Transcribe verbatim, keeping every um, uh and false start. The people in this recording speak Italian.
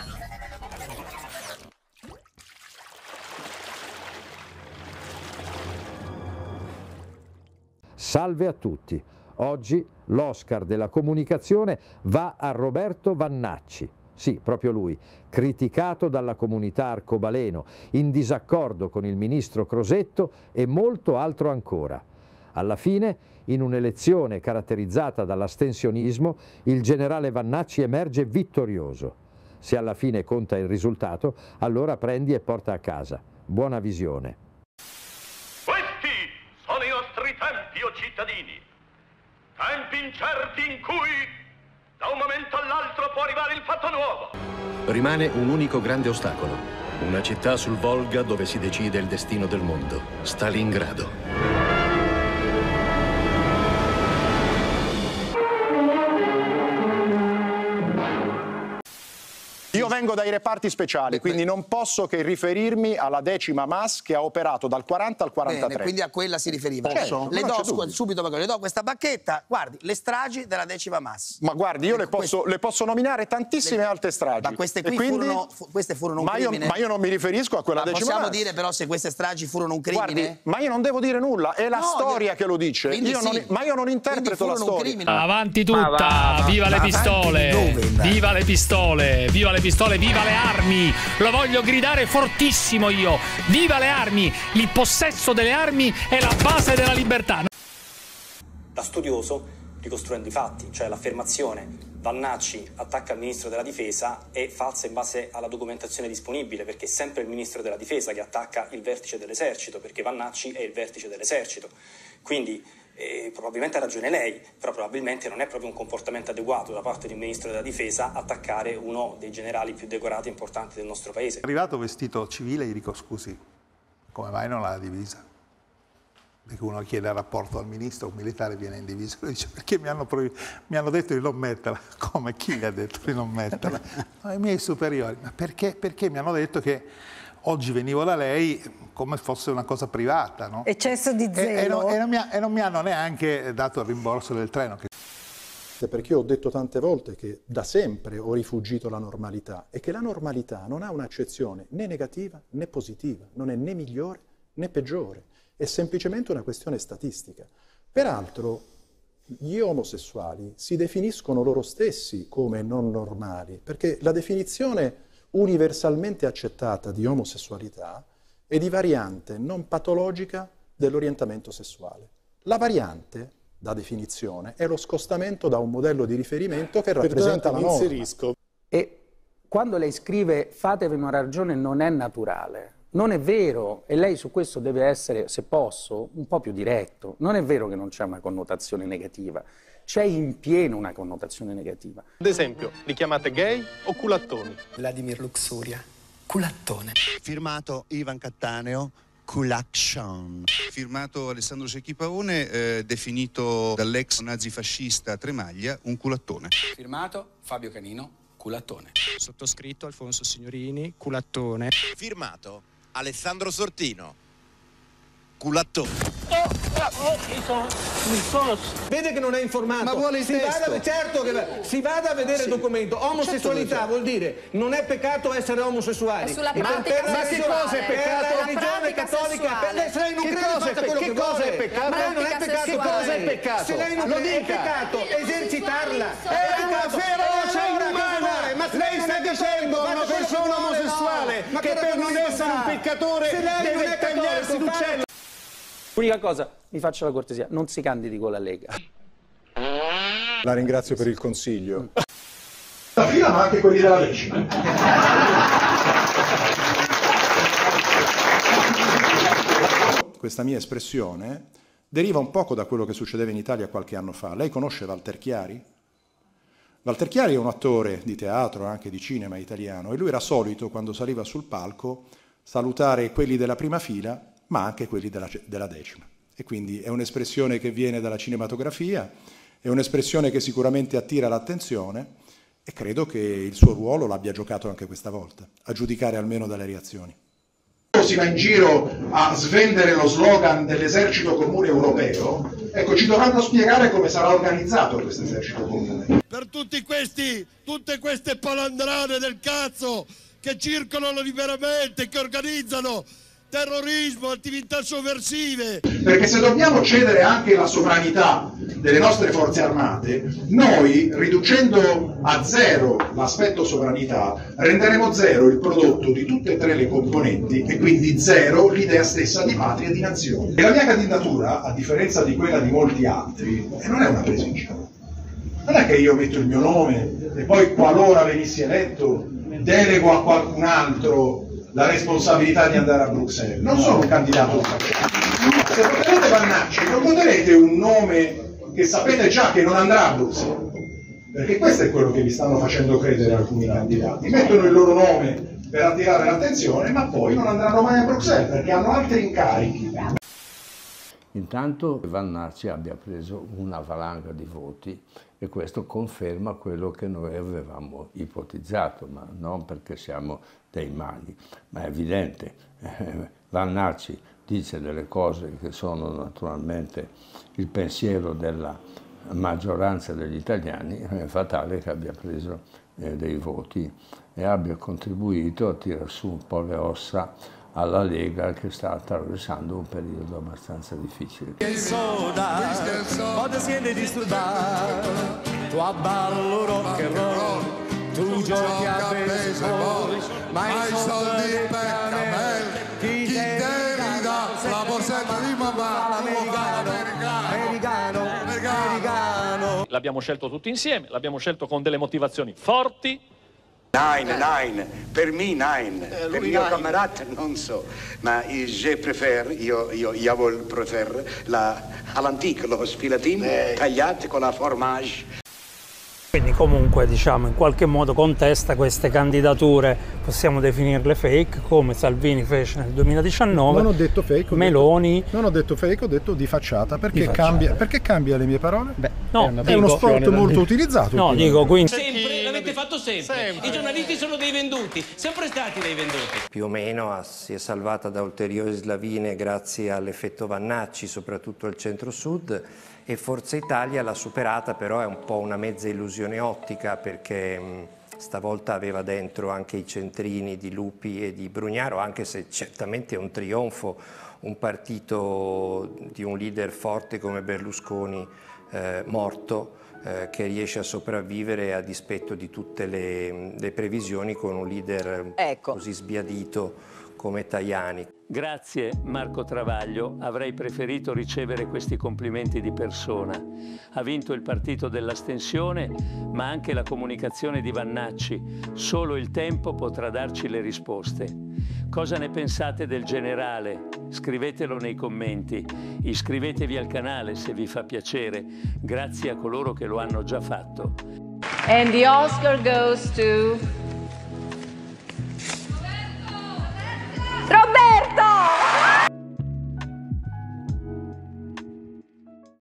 Salve a tutti. Oggi l'Oscar della comunicazione va a Roberto Vannacci. Sì, proprio lui, criticato dalla comunità arcobaleno, in disaccordo con il ministro Crosetto e molto altro ancora. Alla fine, in un'elezione caratterizzata dall'astensionismo, il generale Vannacci emerge vittorioso. Se alla fine conta il risultato, allora prendi e porta a casa. Buona visione. Questi sono i nostri tempi, o cittadini. Tempi incerti in cui da un momento all'altro può arrivare il fatto nuovo. Rimane un unico grande ostacolo. Una città sul Volga dove si decide il destino del mondo. Stalingrado. Io vengo dai reparti speciali, quindi non posso che riferirmi alla decima M A S che ha operato dal quaranta al quarantatré. Bene, quindi a quella si riferiva. Posso? Le Non do c'è dubbio. subito, le do questa bacchetta. Guardi, le stragi della decima M A S. Ma guardi, io le posso, le posso nominare tantissime Le- altre stragi. Ma queste E qui quindi- furono, fu- queste furono un ma io, crimine? ma io non mi riferisco a quella Ma decima M A S. possiamo dire però se queste stragi furono un crimine? Guardi, ma io non devo dire nulla, è la No, storia de- che lo dice. quindi Io sì. non- ma io non interpreto Quindi la furono un storia. crimine. Avanti tutta, Ma va, va, viva le ma pistole, avanti di dove, viva le pistole, viva le pistole, viva le armi, lo voglio gridare fortissimo io, viva le armi, il possesso delle armi è la base della libertà. Da studioso, ricostruendo i fatti, cioè l'affermazione Vannacci attacca il ministro della difesa è falsa in base alla documentazione disponibile, perché è sempre il ministro della difesa che attacca il vertice dell'esercito, perché Vannacci è il vertice dell'esercito. Quindi eh, probabilmente ha ragione lei, però probabilmente non è proprio un comportamento adeguato da parte di un ministro della difesa attaccare uno dei generali più decorati e importanti del nostro paese. Arrivato vestito civile gli dico scusi, come mai non ha la divisa? Perché uno chiede il rapporto al ministro, un militare viene in divisa, lui dice perché mi hanno, mi hanno detto di non metterla. Come? Chi gli ha detto di non metterla? No, i miei superiori. Ma perché? Perché mi hanno detto che oggi venivo da lei come fosse una cosa privata, no? Eccesso di zelo. E, e, non, e, non mi, e non mi hanno neanche dato il rimborso del treno. Che... Perché io ho detto tante volte che da sempre ho rifugito la normalità e che la normalità non ha un'accezione né negativa né positiva, non è né migliore né peggiore, è semplicemente una questione statistica. Peraltro gli omosessuali si definiscono loro stessi come non normali, perché la definizione universalmente accettata di omosessualità è di variante non patologica dell'orientamento sessuale. La variante, da definizione, è lo scostamento da un modello di riferimento che rappresenta la norma. Inserisco. E quando lei scrive fatevi una ragione non è naturale, non è vero, e lei su questo deve essere, se posso, un po' più diretto. Non è vero che non c'è una connotazione negativa, c'è in pieno una connotazione negativa. Ad esempio, li chiamate gay o culattoni? Vladimir Luxuria, culattone. Firmato Ivan Cattaneo, Kulakshon. Firmato Alessandro Secchi Pavone, eh, definito dall'ex nazifascista Tremaglia un culattone. Firmato Fabio Canino, culattone. Sottoscritto Alfonso Signorini, culattone. Firmato Alessandro Sortino, culattone. Oh, oh, oh, mi sono, mi sono... Vede che non è informato. Ma vuole il si testo. vada, certo che si vada a vedere Sì. il documento. Omosessualità Certo, vuol dire non è peccato essere omosessuali. È sulla E pratica per la sessuale. religione- Cosa è per peccato? la La religione pratica cattolica. sessuale. Per lei, se lei non Che crede, cosa- faccia quello che che cosa vuole. è peccato? Ma lei non è Pratica peccato. sessuale. Che cosa è peccato? Se lei non Lo crede, è dica. peccato esercitarla. È È una peccato. ferocia E allora, inumana. che vuole? Ma se Lei non sta è dicendo a cattolico, una faccia quello persona che vuole. omosessuale No. Ma che che per non ragionamento essere un fa? peccatore Se lei non deve è tagliarsi cattolico, l'uccello. L'unica cosa, mi faccia la cortesia, non si candidi con la Lega. La ringrazio per il consiglio. La fila ma anche quelli della decima. Questa mia espressione deriva un poco da quello che succedeva in Italia qualche anno fa. Lei conosce Walter Chiari? Walter Chiari è un attore di teatro, anche di cinema italiano, e lui era solito, quando saliva sul palco, salutare quelli della prima fila, ma anche quelli della, della decima. E quindi è un'espressione che viene dalla cinematografia, è un'espressione che sicuramente attira l'attenzione e credo che il suo ruolo l'abbia giocato anche questa volta, a giudicare almeno dalle reazioni. Si va in giro a svendere lo slogan dell'esercito comune europeo, ecco, ci dovranno spiegare come sarà organizzato questo esercito comune. Per tutti questi, tutte queste palandrane del cazzo che circolano liberamente, che organizzano terrorismo, attività sovversive. Perché se dobbiamo cedere anche la sovranità delle nostre forze armate, noi, riducendo a zero l'aspetto sovranità, renderemo zero il prodotto di tutte e tre le componenti e quindi zero l'idea stessa di patria e di nazione. E la mia candidatura, a differenza di quella di molti altri, non è una presa in giro. Non è che io metto il mio nome e poi, qualora venissi eletto, delego a qualcun altro la responsabilità di andare a Bruxelles. Non sono un candidato. Se voterete Vannacci, non voterete un nome che sapete già che non andrà a Bruxelles, perché questo è quello che vi stanno facendo credere alcuni candidati. Mettono il loro nome per attirare l'attenzione, ma poi non andranno mai a Bruxelles perché hanno altri incarichi. Intanto Vannacci abbia preso una valanga di voti e questo conferma quello che noi avevamo ipotizzato, ma non perché siamo dei maghi, ma è evidente. Eh, Vannacci dice delle cose che sono naturalmente il pensiero della maggioranza degli italiani, è fatale che abbia preso eh, dei voti e abbia contribuito a tirare su un po' le ossa alla Lega, che sta attraversando un periodo abbastanza difficile. Il soda, quando siete disturbati, tu abballo rock and roll, tu giochi a baseball, ma i soldi per camel, chi te li dà la borsetta di mamma, l'americano, americano, americano. L'abbiamo scelto tutti insieme, l'abbiamo scelto con delle motivazioni forti. Nine, nine, per me nine, eh, per mio camarada non so, ma je préfère, io, io, io vol préfère la, all'antico, lo spilatino eh. tagliato con la formage. Quindi comunque diciamo in qualche modo contesta queste candidature, possiamo definirle fake, come Salvini fece nel duemiladiciannove. Non ho detto fake, ho Meloni. Detto, non ho detto fake, ho detto di facciata. Perché, di facciata. Cambia, perché cambia le mie parole? Beh, no, è, è uno sport molto utilizzato. No, dico quindi. Sempre, l'avete fatto sempre. sempre. I giornalisti sono dei venduti, sempre stati dei venduti. Più o meno si è salvata da ulteriori slavine grazie all'effetto Vannacci, soprattutto al centro-sud. E Forza Italia l'ha superata, però è un po' una mezza illusione ottica, perché mh, stavolta aveva dentro anche i centrini di Lupi e di Brugnaro, anche se certamente è un trionfo, un partito di un leader forte come Berlusconi eh, morto, eh, che riesce a sopravvivere a dispetto di tutte le, le previsioni, con un leader ecco. così sbiadito come Tajani. Grazie Marco Travaglio, avrei preferito ricevere questi complimenti di persona. Ha vinto il partito dell'astensione, ma anche la comunicazione di Vannacci. Solo il tempo potrà darci le risposte. Cosa ne pensate del generale? Scrivetelo nei commenti. Iscrivetevi al canale se vi fa piacere. Grazie a coloro che lo hanno già fatto. And the Oscar goes to